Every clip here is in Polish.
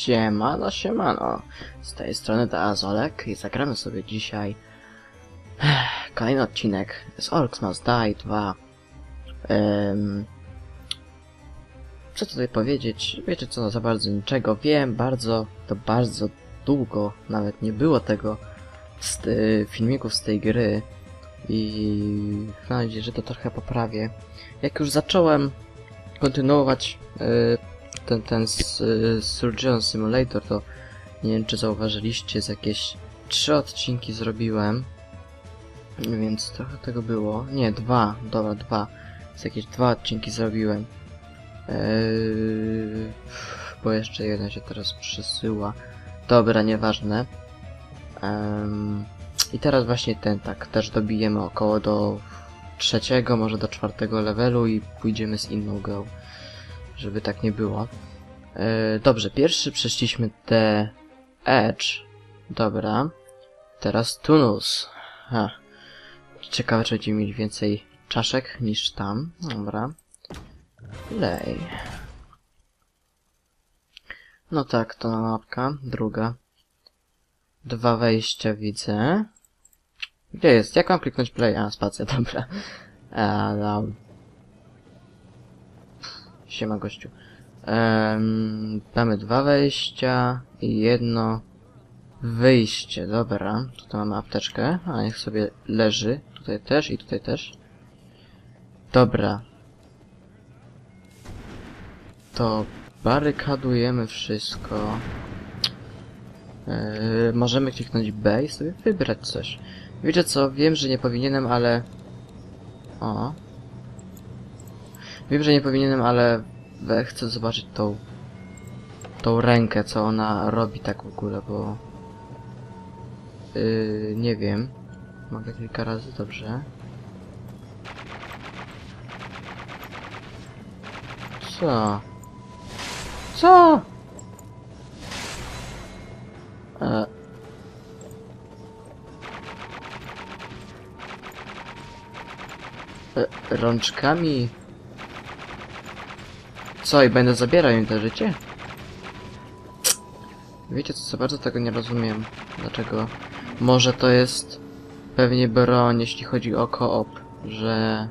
Siemano, siemano. Z tej strony Azolek i zagramy sobie dzisiaj kolejny odcinek z Orcs Must Die 2. Co tutaj powiedzieć? Wiecie co, za bardzo niczego. Wiem, bardzo długo nawet nie było tego filmików z tej gry i mam nadzieję, że to trochę poprawię. Jak już zacząłem kontynuować ten Surgeon Simulator, to nie wiem, czy zauważyliście, z jakieś 3 odcinki zrobiłem, więc trochę tego było. Nie, 2, dobra, 2. Z jakieś 2 odcinki zrobiłem. Bo jeszcze jeden się teraz przesyła. Dobra, nieważne. I teraz właśnie ten, tak, też dobijemy około do 3, może do 4 levelu i pójdziemy z inną grą, żeby tak nie było. Dobrze, pierwszy przeszliśmy The Edge. Dobra. Teraz Tunnels. Ciekawe, czy będziemy mieć więcej czaszek niż tam. Dobra. Lej. No tak, to mapka. Druga. 2 wejścia widzę. Gdzie jest? Jak mam kliknąć play? A, spacja, dobra. No. Siema, gościu. Mamy 2 wejścia i 1 wyjście. Dobra, tutaj mamy apteczkę, a niech sobie leży. Tutaj też i tutaj też. Dobra. To barykadujemy wszystko. Możemy kliknąć B i sobie wybrać coś. Wiecie co, wiem, że nie powinienem, ale... O. Wiem, że nie powinienem, ale chcę zobaczyć tą rękę, co ona robi tak w ogóle, bo... nie wiem. Mogę kilka razy, dobrze. Co? Co? Rączkami... Co, i będę zabierał im to życie? Wiecie co, bardzo tego nie rozumiem. Dlaczego? Może to jest pewnie broń, jeśli chodzi o koop, że...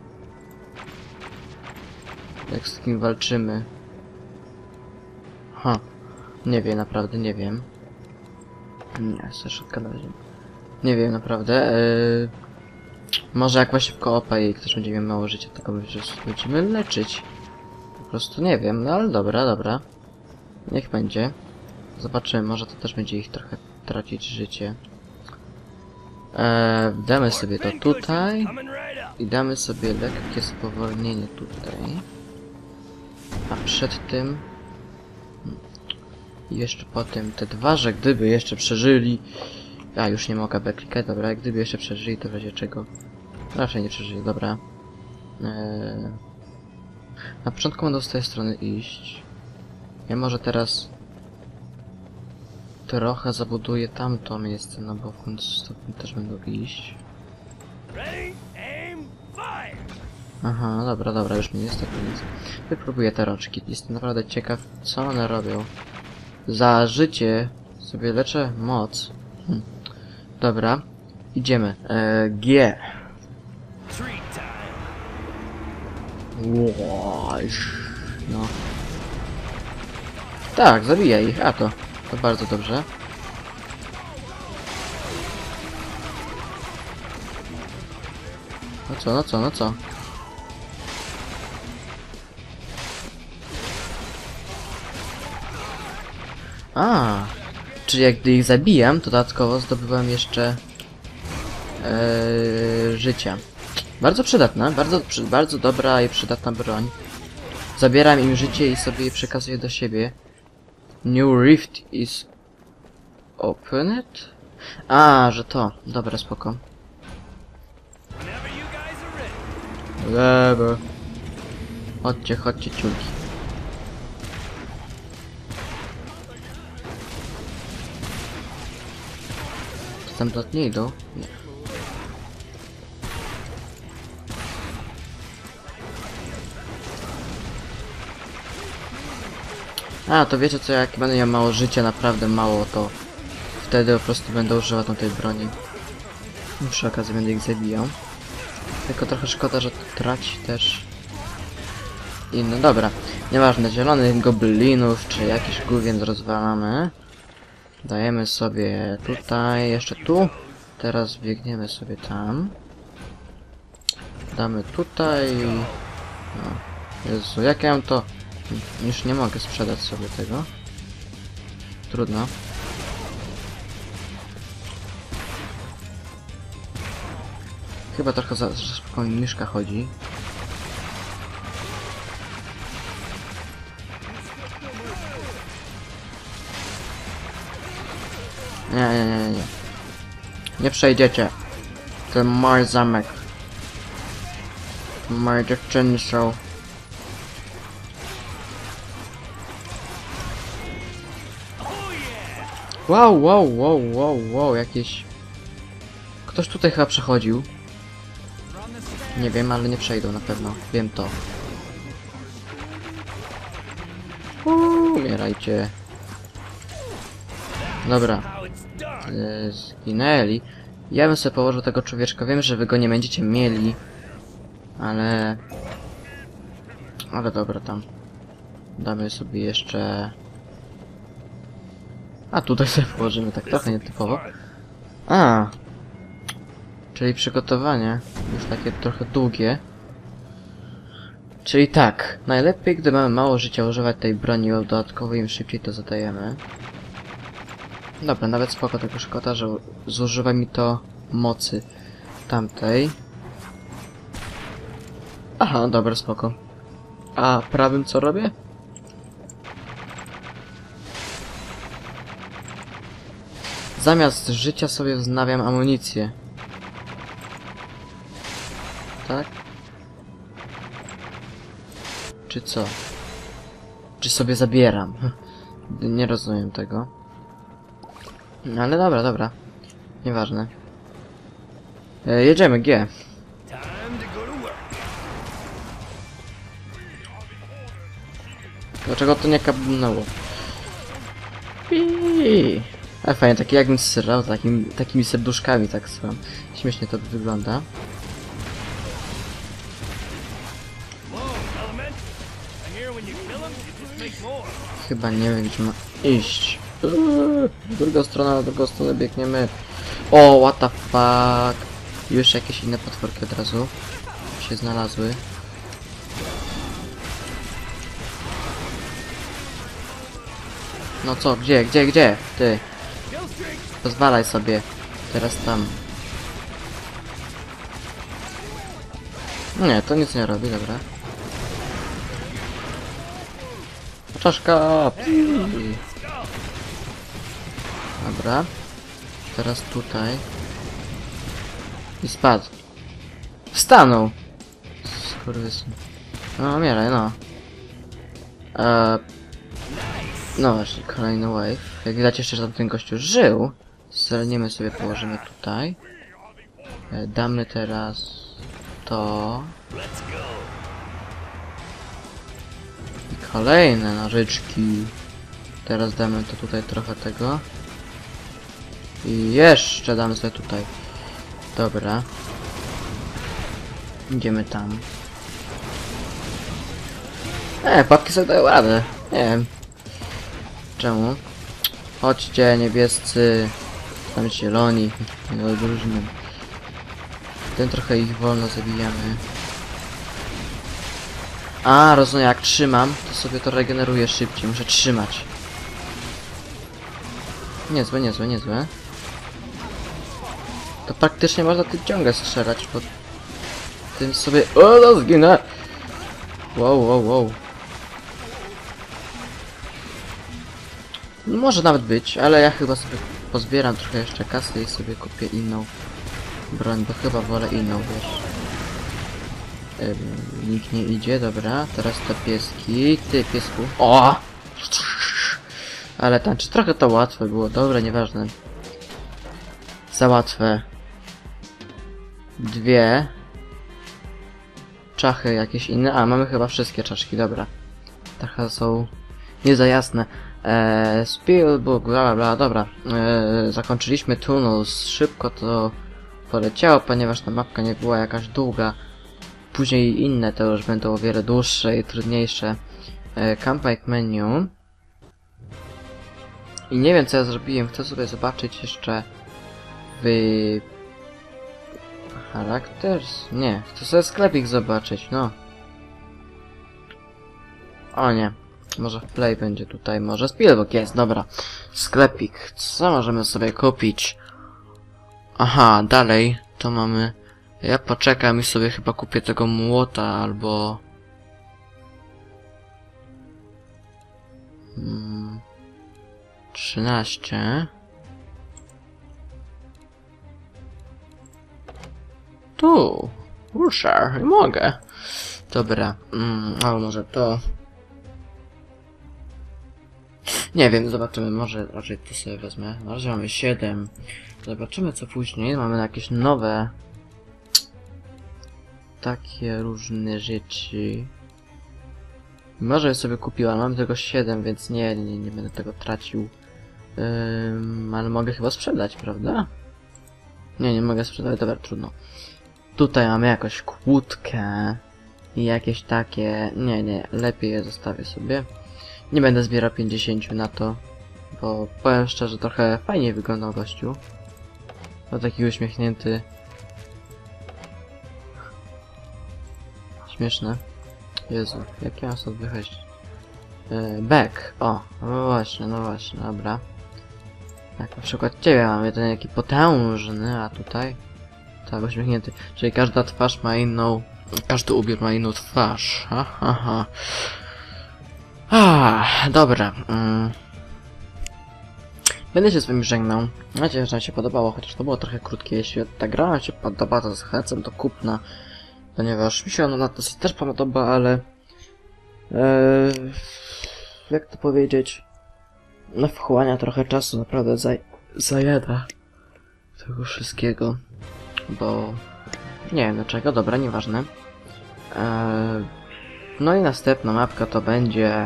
Jak z kim walczymy. Nie wiem, naprawdę nie wiem. Nie, seszotka na razie. Nie wiem, naprawdę. Może jak właśnie w koopa i ktoś będzie miał mało życia, tylko będziemy leczyć. Po prostu nie wiem, no ale dobra, dobra. Niech będzie. Zobaczymy, może to też będzie ich trochę tracić życie. Damy sobie to tutaj. I damy sobie lekkie spowolnienie tutaj. A przed tym... I jeszcze potem te 2, że gdyby jeszcze przeżyli... A, już nie mogę klikać, dobra, gdyby jeszcze przeżyli, to w razie czego... Raczej nie przeżyli, dobra. Na początku będę z tej strony iść. Ja może teraz... trochę zabuduję tamto miejsce, no bo w końcu stopniu też będą iść. Aha, dobra, dobra, już nie jest tak nic. Wypróbuję te rączki. Jestem naprawdę ciekaw, co one robią. Za życie sobie leczę moc. Dobra, idziemy. G. No. Tak, zabijaj ich. A to bardzo dobrze. No co, no co, no co? A, czyli jak gdy ich zabijam, to dodatkowo zdobywam jeszcze życia. Bardzo przydatna, bardzo dobra i przydatna broń. Zabieram im życie i sobie je przekazuję do siebie. New rift is opened? A, że to. Dobra, spoko. Lewo. Chodźcie, chodźcie, ciunki. Czy tam nie idą? Nie. A, to wiecie co, jak będę miał mało życia, naprawdę mało, to wtedy po prostu będę używał tej broni. I przy okazji będę ich zabijał. Tylko trochę szkoda, że traci też inne. Dobra, nieważne, zielonych goblinów, czy jakiś gówien rozwalamy. Dajemy sobie tutaj, jeszcze tu. Teraz biegniemy sobie tam. Damy tutaj. No. Jezu, jak ja mam to... Już nie mogę sprzedać sobie tego. Trudno. Chyba trochę za spokojnie myszka chodzi. Nie. Nie przejdziecie. To mój zamek. Moje dziewczyny są. Wow, jakieś... Ktoś tutaj chyba przechodził. Nie wiem, ale nie przejdą na pewno. Wiem to. Umierajcie. Dobra. Zginęli. Ja bym sobie położył tego człowieczka. Wiem, że wy go nie będziecie mieli. Ale dobra, tam. Damy sobie jeszcze... A, tutaj sobie położymy tak trochę nietypowo. A, czyli przygotowanie. Już takie trochę długie. Czyli tak, najlepiej gdy mamy mało życia używać tej broni, a dodatkowo im szybciej to zadajemy. Dobra, nawet spoko, tylko szkoda, że zużywa mi to mocy tamtej. Aha, dobra, spoko. A prawym co robię? Zamiast życia sobie wznawiam amunicję. Tak? Czy co? Czy sobie zabieram? Nie rozumiem tego. Ale dobra. Nieważne. Jedziemy, G. Dlaczego to nie kabnęło? A fajnie, taki jakbym srał, takimi serduszkami tak sram. Śmiesznie to wygląda. Chyba nie wiem, gdzie ma iść. Drugą stronę, na drugą stronę biegniemy. O, what the fuck. Już jakieś inne potworki od razu się znalazły. No co, gdzie? Ty. Pozwalaj sobie. Teraz tam. Nie, to nic nie robi, dobra. Czaszka! Dobra. Teraz tutaj. I spadł. Wstanął! Skurwysyn. No, umieraj, no. No właśnie, kolejny wave. Jak widać jeszcze, że ten gościu żył. Zelniemy sobie, położymy tutaj. Damy teraz to. I kolejne nożyczki. Teraz damy to tutaj trochę tego. I jeszcze damy sobie tutaj. Dobra. Idziemy tam. Papki sobie dają radę. Nie wiem. Czemu? Chodźcie, niebiescy. Tam zieloni. Nie odróżniam. Ten trochę ich wolno zabijamy. A, rozumiem, jak trzymam, to sobie to regeneruje szybciej. Muszę trzymać. Niezłe. To praktycznie można tym ciągle strzelać, bo tym sobie... O, no zginę! Wow. Może nawet być, ale ja chyba sobie pozbieram trochę jeszcze kasy i sobie kupię inną broń, bo chyba wolę inną, wiesz. Nikt nie idzie, dobra. Teraz to pieski. Ty, piesku. O! Ale tańczy. Trochę to łatwe było. Dobra, nieważne. Za łatwe. Dwie. Czachy jakieś inne. A, mamy chyba wszystkie czaszki, dobra. Trochę są nie za jasne. Spielbook, bla bla bla, dobra. Zakończyliśmy Tunnels, szybko to poleciało, ponieważ ta mapka nie była jakaś długa. Później inne to już będą o wiele dłuższe i trudniejsze. Campaign menu. I nie wiem co ja zrobiłem, chcę sobie zobaczyć jeszcze w... Characters? Nie, chcę sobie sklepik zobaczyć, no. O nie, może w play będzie tutaj, może Spielbook jest, dobra. Sklepik, co możemy sobie kupić? Aha, dalej, to mamy... Ja poczekam i sobie chyba kupię tego młota, albo... 13. Tu, ruszę, nie mogę. Dobra, ale może to... Nie wiem, zobaczymy, może raczej to sobie wezmę. Na razie mamy 7. Zobaczymy co później, mamy jakieś nowe... Takie różne rzeczy. Może je sobie kupiłam, mam tego 7, więc nie będę tego tracił. Ale mogę chyba sprzedać, prawda? Nie mogę sprzedać, dobra, trudno. Tutaj mamy jakąś kłódkę i jakieś takie... Nie, lepiej je zostawię sobie. Nie będę zbierał 50 na to, bo powiem szczerze, trochę fajnie wyglądał gościu. To taki uśmiechnięty. Śmieszne. Jezu, jak ja mam stąd wyjść? Back. O, no właśnie, dobra. Jak na przykład ciebie mam jeden jaki potężny, a tutaj tak uśmiechnięty. Czyli każda twarz ma inną... Każdy ubiór ma inną twarz. Dobra. Będę się z wami żegnał. Mam nadzieję, że wam się podobało, chociaż to było trochę krótkie. Jeśli ta gra wam się podoba, to zachęcam do kupna. Ponieważ mi się ona dosyć też podoba, ale... jak to powiedzieć? No wchłania trochę czasu, naprawdę zajada tego wszystkiego. Bo... Nie wiem dlaczego, dobra, nieważne. No i następna mapka to będzie...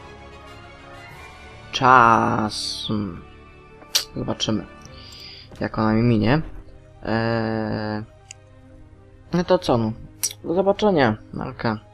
Czas... Zobaczymy. Jak ona mi minie. No to co, no? Do zobaczenia, Marka.